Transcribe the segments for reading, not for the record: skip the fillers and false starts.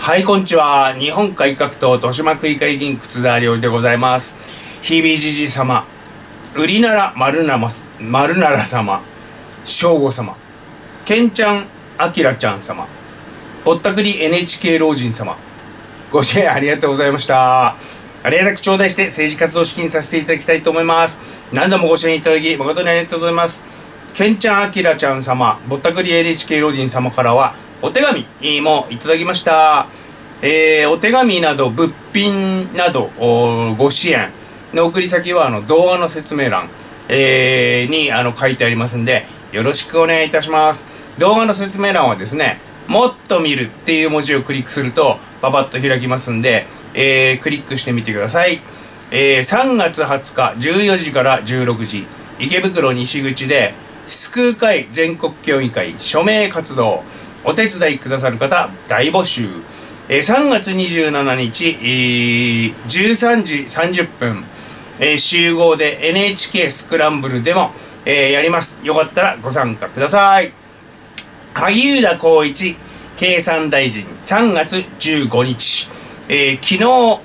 はい、こんにちは。日本改革党豊島区議会議員楠田良でございます。ひびじじ様、うりなら丸なら様、正吾様、けんちゃんあきらちゃん様、ぼったくり NHK 老人様、ご支援ありがとうございました。ありがたく頂戴して政治活動資金させていただきたいと思います。何度もご支援いただき誠にありがとうございます。けんちゃんあきらちゃん様、ぼったくり NHK 老人様からはお手紙もいただきました。お手紙など物品などご支援の送り先は動画の説明欄、に書いてありますんでよろしくお願いいたします。動画の説明欄はですね、もっと見るっていう文字をクリックするとパパッと開きますんで、クリックしてみてください。3月20日14時から16時池袋西口で救う会全国協議会署名活動お手伝いくださる方大募集。3月27日、13時30分、集合で NHK スクランブルでも、やります。よかったらご参加ください。萩生田光一経産大臣3月15日、今日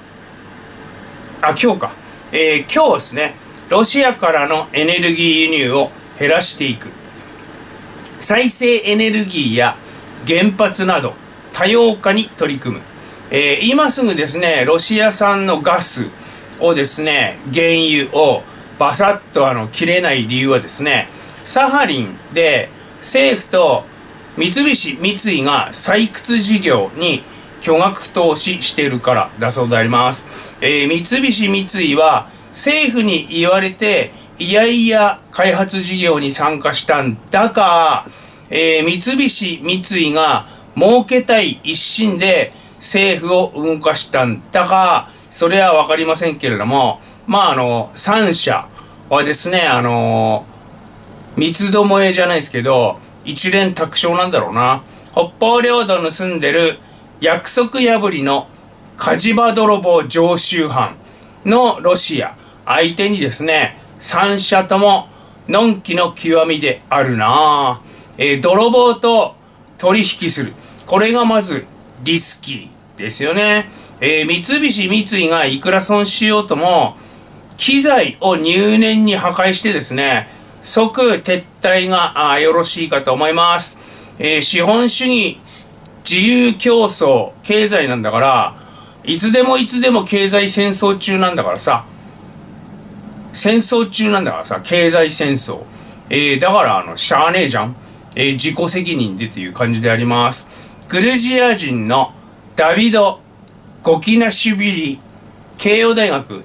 か、今日ですね、ロシアからのエネルギー輸入を減らしていく、再生エネルギーや原発など多様化に取り組む。今すぐですね、ロシア産のガスをですね、原油をバサッと切れない理由はですね、サハリンで政府と三菱三井が採掘事業に巨額投資しているからだそうであります。三菱三井は政府に言われていやいや開発事業に参加したんだが、三菱三井が儲けたい一心で政府を動かしたんだが、それは分かりませんけれども、3社はですね、三つどもえじゃないですけど、一連卓勝なんだろうな。北方領土盗んでる約束破りの火事場泥棒常習犯のロシア相手にですね、3社とものんきの極みであるな。泥棒と取引する。これがまずリスキーですよね。三菱三井がいくら損しようとも、機材を入念に破壊してですね、即撤退がよろしいかと思います。資本主義、自由競争、経済なんだから、いつでも経済戦争中なんだからさ、経済戦争。だからしゃあねえじゃん。自己責任でという感じであります。グルジア人のダビド・ゴキナシュビリ、慶応大学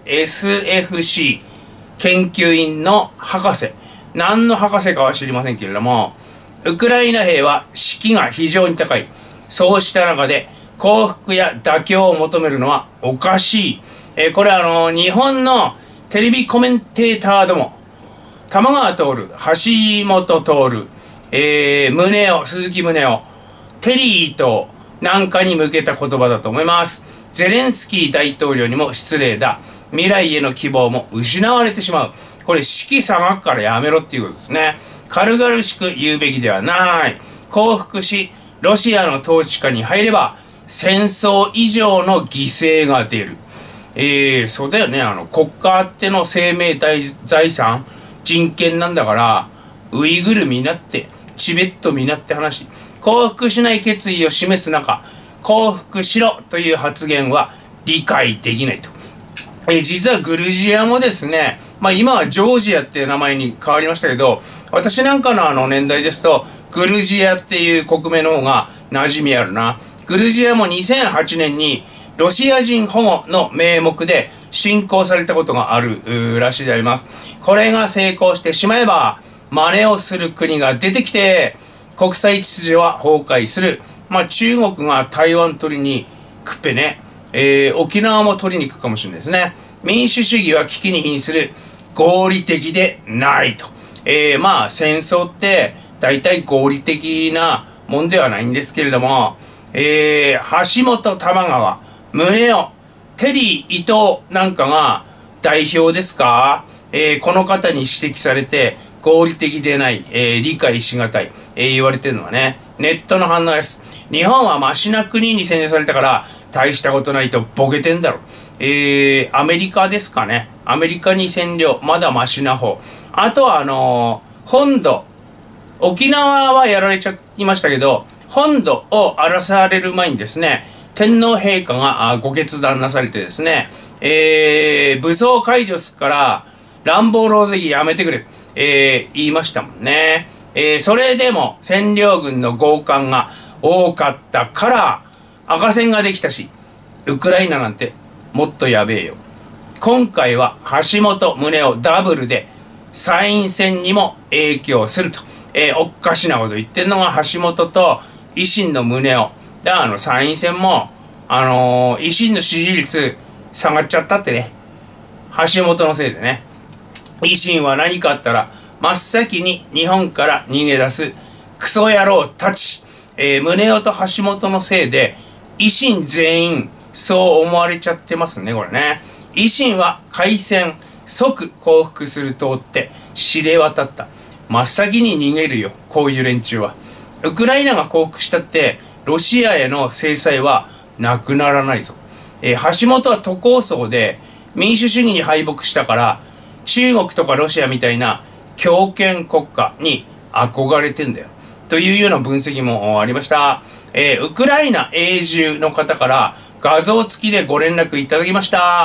SFC 研究員の博士、何の博士かは知りませんけれども、ウクライナ兵は士気が非常に高い。そうした中で降伏や妥協を求めるのはおかしい。これ日本のテレビコメンテーターでも玉川徹、橋本徹、鈴木宗男、テリーとなんかに向けた言葉だと思います。ゼレンスキー大統領にも失礼だ。未来への希望も失われてしまう。これ士気下がっからやめろっていうことですね。軽々しく言うべきではない。降伏し、ロシアの統治下に入れば、戦争以上の犠牲が出る。そうだよね。国家あっての生命財産、人権なんだから、ウイグルになって、チベットになって話。降伏しない決意を示す中、降伏しろという発言は理解できないと。実はグルジアもですね、今はジョージアっていう名前に変わりましたけど、私なんかの年代ですと、グルジアっていう国名の方が馴染みあるな。グルジアも2008年にロシア人保護の名目で侵攻されたことがあるらしいであります。これが成功してしまえば、真似をする国が出てきて、国際秩序は崩壊する。中国が台湾取りに行くっぺね。沖縄も取りに行くかもしれないですね。民主主義は危機に瀕する合理的でないと。戦争って大体合理的なもんではないんですけれども、橋本、玉川、宗男、テリー、伊藤なんかが代表ですか。この方に指摘されて合理的でない、理解しがたい、言われてるのはね、 ネットの反応です。日本はマシな国に占領されたから大したことないとボケてんだろ。アメリカですかね。アメリカに占領、まだマシな方。あとは本土、沖縄はやられちゃいましたけど、本土を荒らされる前にですね、天皇陛下がご決断なされてですね、武装解除すっから乱暴狼藉やめてくれ、言いましたもんね。それでも占領軍の強姦が多かったから赤線ができたし、ウクライナなんてもっとやべえよ。今回は橋本宗男ダブルで参院選にも影響すると、おかしなこと言ってんのが橋本と維新の宗男。で、参院選も維新の支持率下がっちゃったってね。橋本のせいでね。維新は何かあったら真っ先に日本から逃げ出すクソ野郎たち。宗男と橋本のせいで維新全員そう思われちゃってますね、これね。維新は開戦即降伏するとって知れ渡った。真っ先に逃げるよ、こういう連中は。ウクライナが降伏したってロシアへの制裁はなくならないぞ。橋本は都構想で民主主義に敗北したから中国とかロシアみたいな強権国家に憧れてんだよ。というような分析もありました。ウクライナ永住の方から画像付きでご連絡いただきました。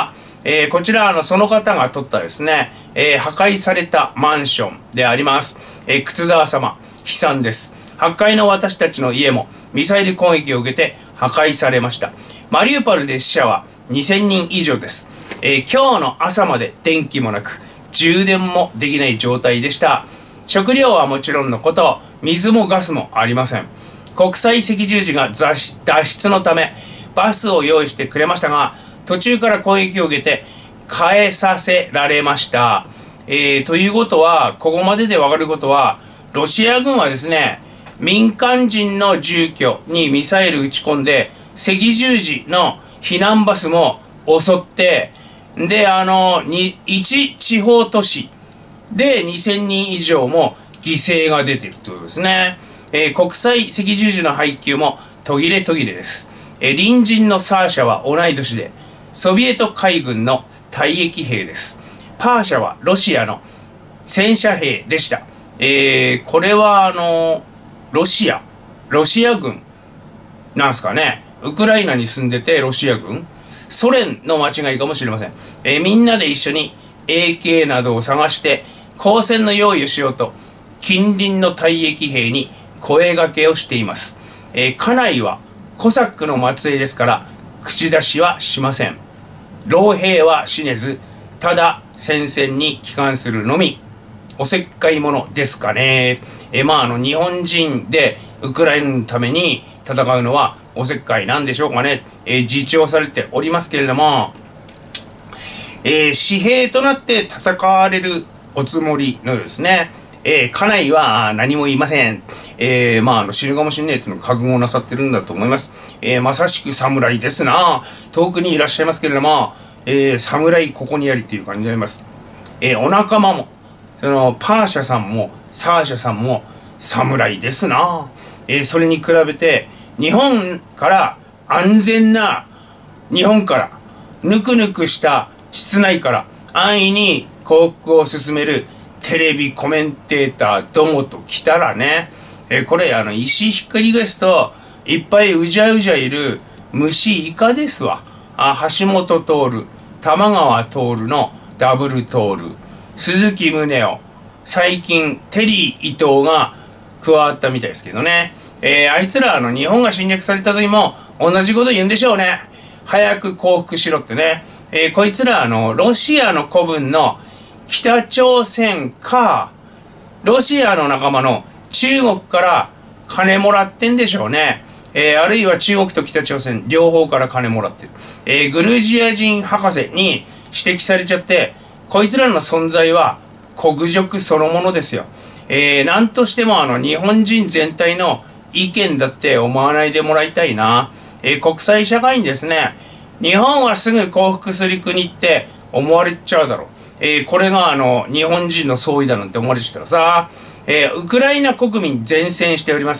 こちらその方が撮ったですね、破壊されたマンションであります。靴沢様、悲惨です。破壊の私たちの家もミサイル攻撃を受けて破壊されました。マリウポリで死者は2000人以上です。今日の朝まで電気もなく充電もできない状態でした。食料はもちろんのこと、水もガスもありません。国際赤十字が脱出のためバスを用意してくれましたが、途中から攻撃を受けて変えさせられました。ということは、ここまででわかることは、ロシア軍はですね、民間人の住居にミサイル撃ち込んで、赤十字の避難バスも襲って、で、一地方都市で2000人以上も犠牲が出てるってことですね。国際赤十字の配給も途切れ途切れです。隣人のサーシャは同い年で、ソビエト海軍の退役兵です。パーシャはロシアの戦車兵でした。これはロシア軍なんすかね。ウクライナに住んでてロシア軍、ソ連の間違いかもしれません。みんなで一緒に AK などを探して交戦の用意をしようと近隣の退役兵に声掛けをしています。家内はコサックの末裔ですから口出しはしません。老兵は死ねず、ただ戦線に帰還するのみ。おせっかい者ですかね。日本人でウクライナのために戦うのはおせっかいなんでしょうかね。自重されておりますけれども、紙幣となって戦われるおつもりのようですね。家内は何も言いません。死ぬかもしんねえっていうのを覚悟なさってるんだと思います。まさしく侍ですな。遠くにいらっしゃいますけれども、侍ここにありっていう感じになります。お仲間も、パーシャさんもサーシャさんも侍ですな。それに比べて、日本から安全な、日本からぬくぬくした室内から安易に降伏を進めるテレビコメンテーターどもと来たらね、これ石ひっくり返すといっぱいうじゃうじゃいる虫イカですわ。橋本徹、玉川徹のダブル徹、鈴木宗男、最近テリー伊藤が加わったみたいですけどね。あいつら日本が侵略された時も同じこと言うんでしょうね。早く降伏しろってね。こいつらロシアの子分の北朝鮮か、ロシアの仲間の中国から金もらってんでしょうね。あるいは中国と北朝鮮両方から金もらってる。グルジア人博士に指摘されちゃって、こいつらの存在は国辱そのものですよ。なんとしても日本人全体の意見だって思わないでもらいたいな。国際社会にですね、日本はすぐ降伏する国って思われちゃうだろう。これが日本人の総意だなんて思われちゃったらさ、ウクライナ国民善戦しております。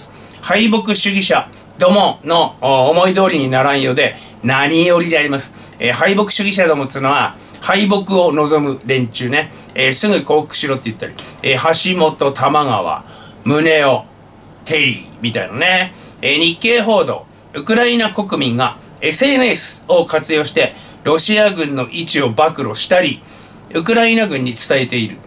敗北主義者どもの思い通りにならんようで何よりであります。敗北主義者どもっつうのは敗北を望む連中ね。すぐ降伏しろって言ったり、橋本、玉川、宗男、テリーみたいなね。日経報道、ウクライナ国民が SNS を活用してロシア軍の位置を暴露したり、ウクライナ軍に伝えている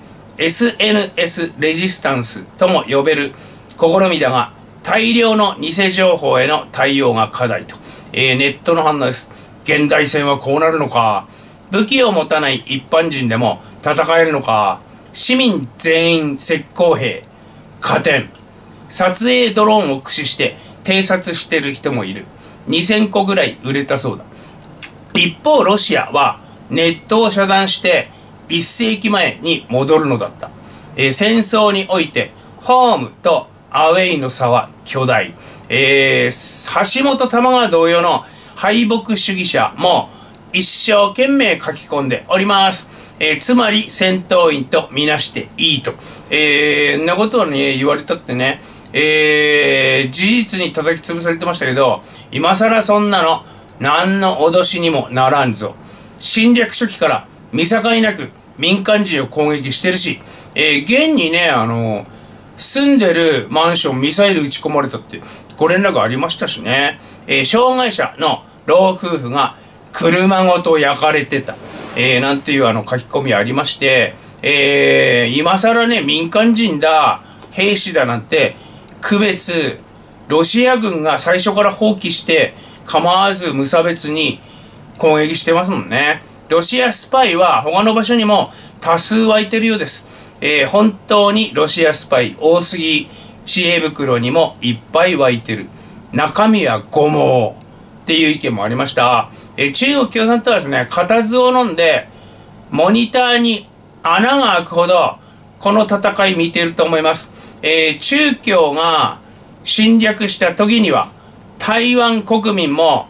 SNS レジスタンスとも呼べる試みだが、大量の偽情報への対応が課題と。ネットの反応です。現代戦はこうなるのか。武器を持たない一般人でも戦えるのか。市民全員石膏兵。加点。撮影ドローンを駆使して偵察してる人もいる。2000個ぐらい売れたそうだ。一方ロシアはネットを遮断して1世紀前に戻るのだった。戦争においてホームとアウェイの差は巨大。橋本玉川同様の敗北主義者も一生懸命書き込んでおります。つまり戦闘員とみなしていいと。んなことをね、言われたってね、事実に叩き潰されてましたけど、今更そんなの何の脅しにもならんぞ。侵略初期から見境なく民間人を攻撃してるし、現にね、住んでるマンションミサイル撃ち込まれたってご連絡ありましたしね。障害者の老夫婦が車ごと焼かれてた、なんていう書き込みありまして、今更ね、民間人だ兵士だなんて区別、ロシア軍が最初から放棄して構わず無差別に攻撃してますもんね。ロシアスパイは他の場所にも多数湧いてるようです。本当にロシアスパイ多すぎ、知恵袋にもいっぱい湧いてる。中身は誤網っていう意見もありました。中国共産党はですね、固唾を飲んでモニターに穴が開くほどこの戦い見てると思います。中共が侵略した時には台湾国民も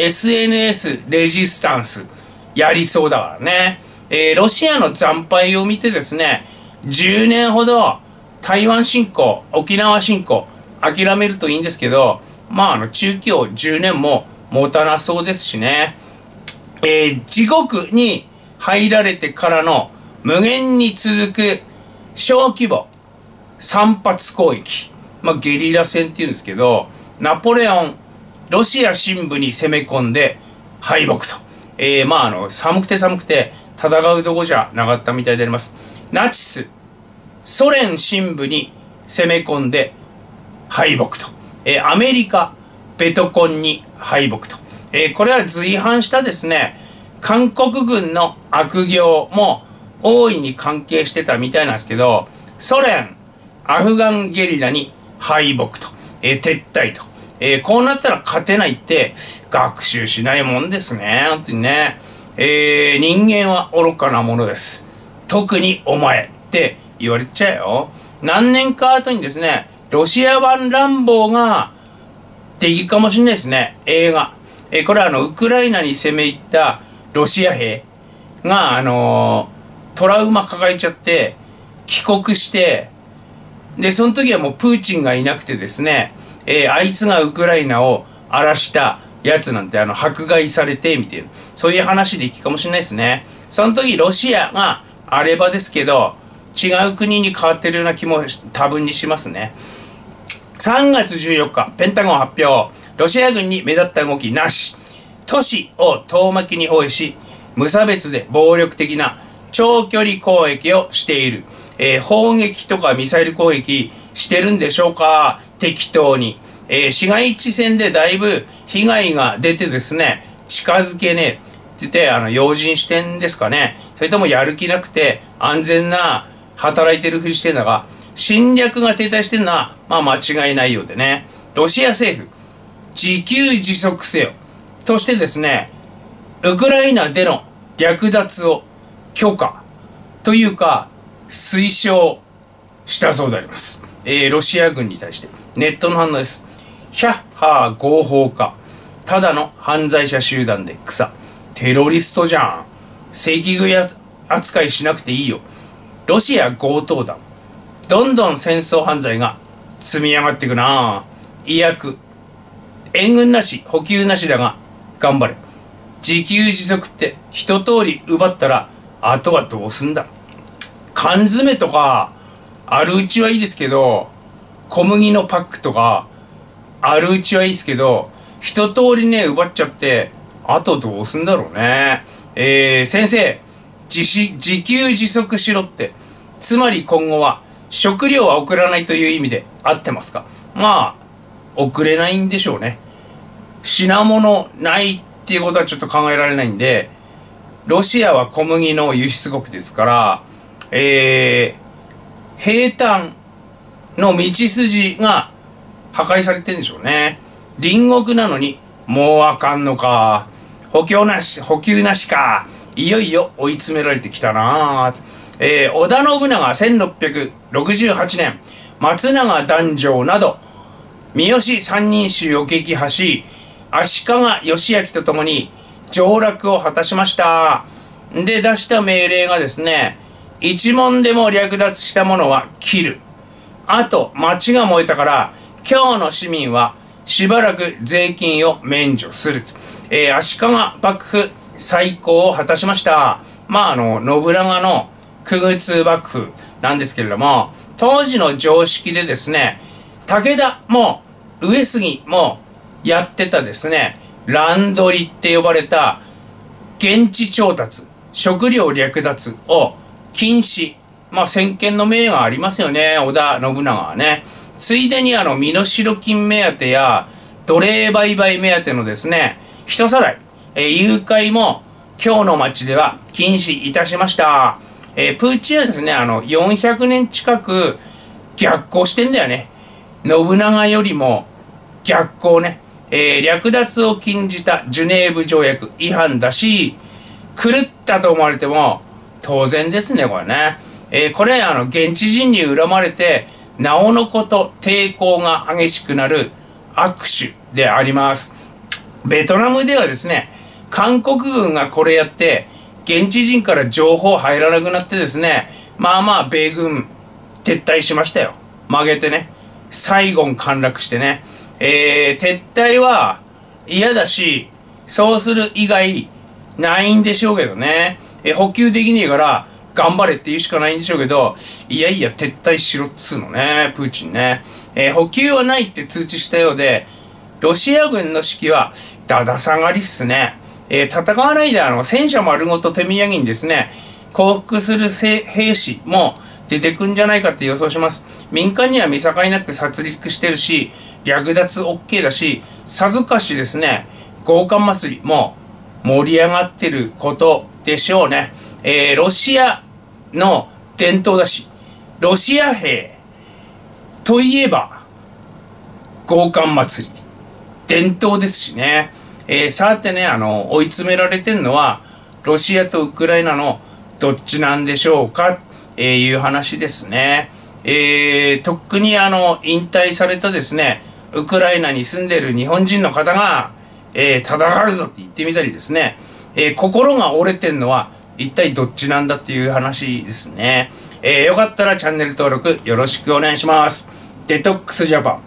SNS レジスタンスやりそうだからね。ロシアの惨敗を見てですね、10年ほど台湾侵攻、沖縄侵攻諦めるといいんですけど、中共10年も持たなそうですしね。地獄に入られてからの無限に続く小規模散発攻撃、ゲリラ戦っていうんですけど、ナポレオンロシア深部に攻め込んで敗北と。寒くて寒くて戦うどこじゃなかったみたいであります。ナチスソ連深部に攻め込んで敗北と。アメリカベトコンに敗北と。これは随伴したですね、韓国軍の悪行も大いに関係してたみたいなんですけど、ソ連アフガンゲリラに敗北と、撤退と。こうなったら勝てないって学習しないもんですね。本当にね。人間は愚かなものです。特にお前って言われちゃうよ。何年か後にですね、ロシア版ランボーが敵かもしれないですね。映画。これはウクライナに攻め入ったロシア兵がトラウマ抱えちゃって帰国して、でその時はもうプーチンがいなくてですね、あいつがウクライナを荒らしたやつなんて迫害されてみたいな、そういう話でいいかもしれないですね。その時ロシアがあればですけど違う国に変わってるような気も多分にしますね。3月14日ペンタゴン発表。ロシア軍に目立った動きなし。都市を遠巻きに包囲し無差別で暴力的な長距離攻撃をしている。砲撃とかミサイル攻撃してるんでしょうか、適当に。市街地戦でだいぶ被害が出てですね、近づけねえって言って用心してんですかね。それともやる気なくて安全な働いてるふりしてんだが、侵略が停滞してるのは間違いないようでね。ロシア政府自給自足せよとしてですね、ウクライナでの略奪を許可というか推奨したそうであります。ロシア軍に対してネットの反応です。ヒャッハー合法化、ただの犯罪者集団で草、テロリストじゃん、正規軍扱いしなくていいよ、ロシア強盗団、どんどん戦争犯罪が積み上がっていくな。 医薬、援軍なし、補給なしだが、頑張れ。自給自足って一通り奪ったら、あとはどうすんだ。缶詰とか、あるうちはいいですけど、小麦のパックとか、あるうちはいいですけど、一通りね、奪っちゃって、あとどうすんだろうね。先生、自給自足しろって。つまり今後は、食料は送らないという意味で合ってますか？まあ、送れないんでしょうね。品物ないっていうことはちょっと考えられないんで、ロシアは小麦の輸出国ですから、平坦の道筋が破壊されてるんでしょうね。隣国なのに、もうあかんのか。補給なしか。いよいよ追い詰められてきたなぁ。織田信長1668年、松永弾正など、三好三人衆を撃破し、足利義昭と共に上洛を果たしました。で、出した命令がですね、一門でも略奪した者は切る。あと、町が燃えたから、今日の市民はしばらく税金を免除する。足利幕府再興を果たしました。まあ、信長の九月幕府なんですけれども、当時の常識でですね、武田も上杉もやってたですね、乱取りって呼ばれた現地調達、食料略奪を禁止。まあ、先見の明がありますよね、織田信長はね。ついでに身代金目当てや奴隷売買目当てのですね、人さらい、誘拐も今日の町では禁止いたしました。プーチンはですね、400年近く逆行してんだよね。信長よりも逆行ね。略奪を禁じたジュネーブ条約違反だし、狂ったと思われても当然ですね、これね。これ、現地人に恨まれて、なおのこと抵抗が激しくなる握手であります。ベトナムではですね、韓国軍がこれやって、現地人から情報入らなくなってですね、まあまあ米軍撤退しましたよ。曲げてね。サイゴン陥落してね。撤退は嫌だし、そうする以外ないんでしょうけどね。補給できねえから頑張れって言うしかないんでしょうけど、いやいや撤退しろっつうのね、プーチンね。補給はないって通知したようで、ロシア軍の士気はだだ下がりっすね。戦わないで戦車丸ごと手土産にですね、降伏する兵士も出てくんじゃないかって予想します。民間には見境なく殺戮してるし、略奪 OK だし、さぞかしですね、強姦祭りも盛り上がってることでしょうね。ロシアの伝統だし、ロシア兵といえば強姦祭り、伝統ですしね。さてね、追い詰められてんのは、ロシアとウクライナのどっちなんでしょうか、いう話ですね。とっくに引退されたですね、ウクライナに住んでる日本人の方が、戦うぞって言ってみたりですね、心が折れてんのは、一体どっちなんだっていう話ですね。よかったらチャンネル登録よろしくお願いします。デトックスジャパン。